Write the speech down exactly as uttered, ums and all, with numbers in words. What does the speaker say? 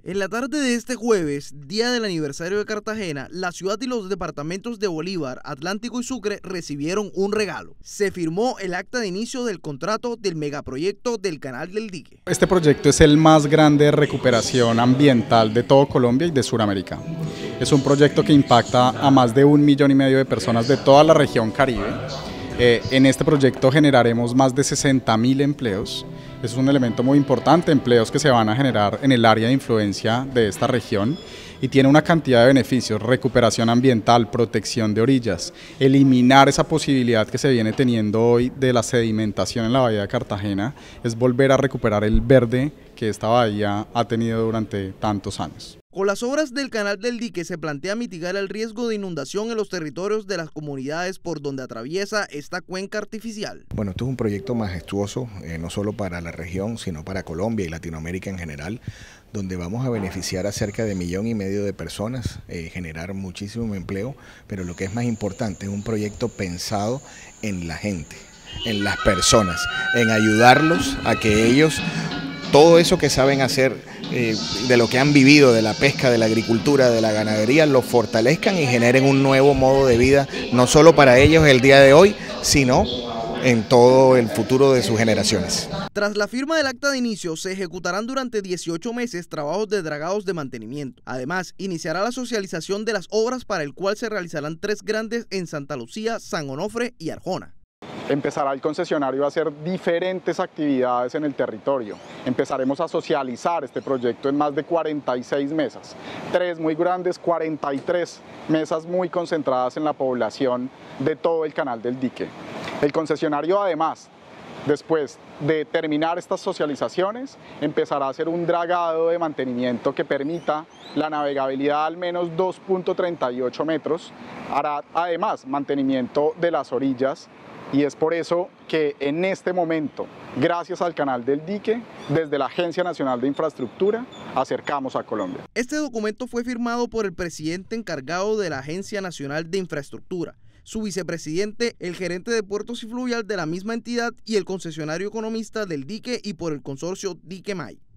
En la tarde de este jueves, día del aniversario de Cartagena, la ciudad y los departamentos de Bolívar, Atlántico y Sucre recibieron un regalo. Se firmó el acta de inicio del contrato del megaproyecto del Canal del Dique. Este proyecto es el más grande de recuperación ambiental de todo Colombia y de Sudamérica. Es un proyecto que impacta a más de un millón y medio de personas de toda la región Caribe. Eh, en este proyecto generaremos más de sesenta mil empleos. Es un elemento muy importante, empleos que se van a generar en el área de influencia de esta región y tiene una cantidad de beneficios: recuperación ambiental, protección de orillas, eliminar esa posibilidad que se viene teniendo hoy de la sedimentación en la bahía de Cartagena, es volver a recuperar el verde que esta bahía ha tenido durante tantos años. Con las obras del Canal del Dique se plantea mitigar el riesgo de inundación en los territorios de las comunidades por donde atraviesa esta cuenca artificial. Bueno, esto es un proyecto majestuoso, eh, no solo para la región, sino para Colombia y Latinoamérica en general, donde vamos a beneficiar a cerca de millón y medio de personas, eh, generar muchísimo empleo, pero lo que es más importante, es un proyecto pensado en la gente, en las personas, en ayudarlos a que ellos, todo eso que saben hacer, Eh, de lo que han vivido, de la pesca, de la agricultura, de la ganadería, lo fortalezcan y generen un nuevo modo de vida, no solo para ellos el día de hoy, sino en todo el futuro de sus generaciones. Tras la firma del acta de inicio, se ejecutarán durante dieciocho meses trabajos de dragados de mantenimiento. Además, iniciará la socialización de las obras, para el cual se realizarán tres grandes en Santa Lucía, San Onofre y Arjona. Empezará el concesionario a hacer diferentes actividades en el territorio. Empezaremos a socializar este proyecto en más de cuarenta y seis mesas. Tres muy grandes, cuarenta y tres mesas muy concentradas en la población de todo el Canal del Dique. El concesionario, además, después de terminar estas socializaciones, empezará a hacer un dragado de mantenimiento que permita la navegabilidad al menos dos punto treinta y ocho metros. Hará además mantenimiento de las orillas. Y es por eso que en este momento, gracias al Canal del Dique, desde la Agencia Nacional de Infraestructura, acercamos a Colombia. Este documento fue firmado por el presidente encargado de la Agencia Nacional de Infraestructura, su vicepresidente, el gerente de puertos y fluvial de la misma entidad y el concesionario economista del dique, y por el consorcio Dique May.